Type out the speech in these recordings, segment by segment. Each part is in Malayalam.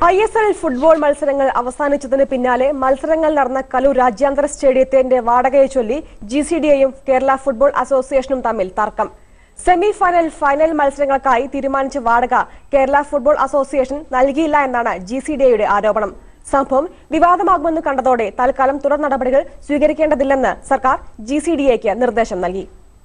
ISL ഫുട്ബോൾ മത്സരങ്ങൾ അവസാനിച്ചതിന് പിന്നാലെ മത്സരങ്ങൾ നടന്ന കലൂർ രാജ്യാന്തര സ്റ്റേഡിയത്തിന്റെ വാടകയെ ചൊല്ലി GCDAയും കേരള ഫുട്ബോൾ അസോസിയേഷനും തമ്മിൽ തർക്കം. സെമിഫൈനൽ ഫൈനൽ മത്സരങ്ങൾക്കായി തീരുമാനിച്ച വാടക കേരള ഫുട്ബോൾ അസോസിയേഷൻ നൽകിയില്ല എന്നാണ് GCDAയുടെ ആരോപണം. സംഭവം വിവാദമാകുമെന്ന് കണ്ടതോടെ തൽക്കാലം തുടർ നടപടികൾ സ്വീകരിക്കേണ്ടതില്ലെന്ന് സർക്കാർ GCDAയ്ക്ക് നിർദ്ദേശം നൽകി.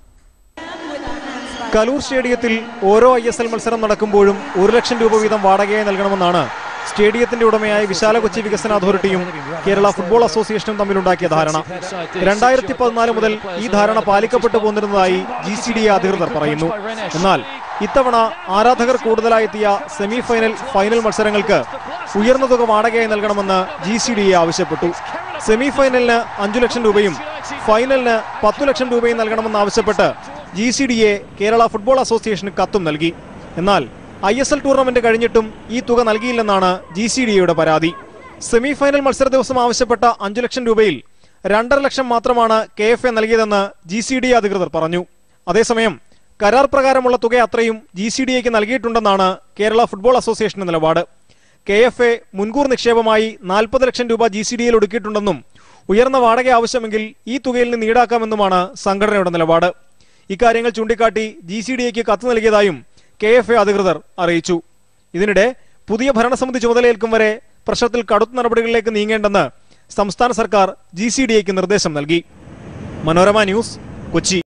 കലൂർ സ്റ്റേഡിയത്തിൽ ഓരോ ISL മത്സരം നടക്കുമ്പോഴും 1 ലക്ഷം രൂപ വീതം വാടകയായി നൽകണമെന്നാണ് സ്റ്റേഡിയത്തിന്റെ ഉടമയായ വിശാല കൊച്ചി വികസന അതോറിറ്റിയും കേരള ഫുട്ബോൾ അസോസിയേഷനും തമ്മിലുണ്ടാക്കിയ ധാരണ. 2014 മുതൽ ഈ ധാരണ പാലിക്കപ്പെട്ടു പോന്നിരുന്നതായി GCDA അധികൃതർ പറയുന്നു. എന്നാൽ ഇത്തവണ ആരാധകർ കൂടുതലായെത്തിയ സെമിഫൈനൽ ഫൈനൽ മത്സരങ്ങൾക്ക് ഉയർന്ന തുക വാടകയായി നൽകണമെന്ന് GCDA ആവശ്യപ്പെട്ടു. സെമിഫൈനലിന് 5 ലക്ഷം രൂപയും ഫൈനലിന് 10 ലക്ഷം രൂപയും നൽകണമെന്നാവശ്യപ്പെട്ട് GCDA കേരള ഫുട്ബോൾ അസോസിയേഷന് കത്തും നൽകി. എന്നാൽ ISL ടൂർണമെന്റ് കഴിഞ്ഞിട്ടും ഈ തുക നൽകിയില്ലെന്നാണ് GCDAയുടെ പരാതി. സെമിഫൈനൽ മത്സര ദിവസം ആവശ്യപ്പെട്ട 5 ലക്ഷം രൂപയിൽ 2.5 ലക്ഷം മാത്രമാണ് KFA നൽകിയതെന്ന് GCDA അധികൃതർ പറഞ്ഞു. അതേസമയം കരാർ പ്രകാരമുള്ള തുക അത്രയും GCDAയ്ക്ക് നൽകിയിട്ടുണ്ടെന്നാണ് കേരള ഫുട്ബോൾ അസോസിയേഷന്റെ നിലപാട്. KFA മുൻകൂർ നിക്ഷേപമായി 40 ലക്ഷം രൂപ GCDAയിൽ ഒടുക്കിയിട്ടുണ്ടെന്നും ഉയർന്ന വാടക ആവശ്യമെങ്കിൽ ഈ തുകയിൽ നിന്ന് ഈടാക്കാമെന്നുമാണ് സംഘടനയുടെ നിലപാട്. ഇക്കാര്യങ്ങൾ ചൂണ്ടിക്കാട്ടി GCDAയ്ക്ക് കത്ത് നൽകിയതായും KFA അധികൃതർ അറിയിച്ചു. ഇതിനിടെ പുതിയ ഭരണസമിതി ചുമതലയേൽക്കും വരെ പ്രശ്നത്തിൽ കടുത്ത നടപടികളിലേക്ക് നീങ്ങേണ്ടെന്ന് സംസ്ഥാന സർക്കാർ GCDAയ്ക്ക് നിർദ്ദേശം നൽകി. മനോരമ ന്യൂസ്, കൊച്ചി.